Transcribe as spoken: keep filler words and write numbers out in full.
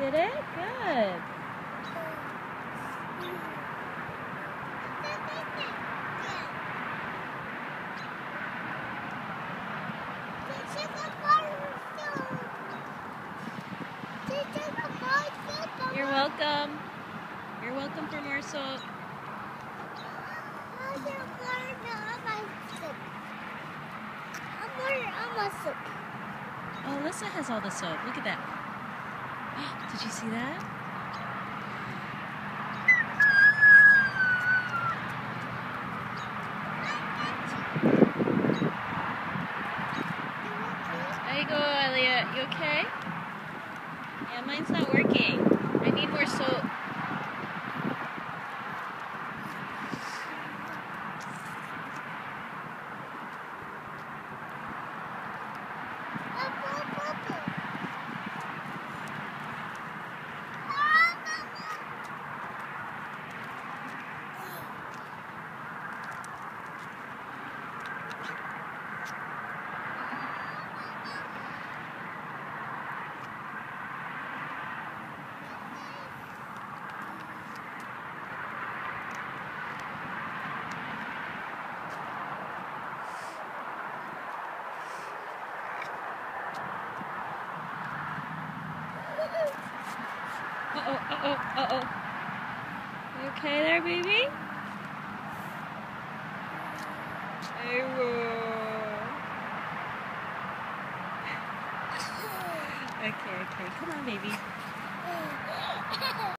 did it? Good. You're welcome. You're welcome for more soap. Oh, Alyssa has all the soap. Look at that. Did you see that? There you go, Elliot. You okay? Yeah, mine's not working. I need more soap. Uh-oh, uh-oh, uh-oh. You okay there, baby? Hey, okay, okay. Come on, baby.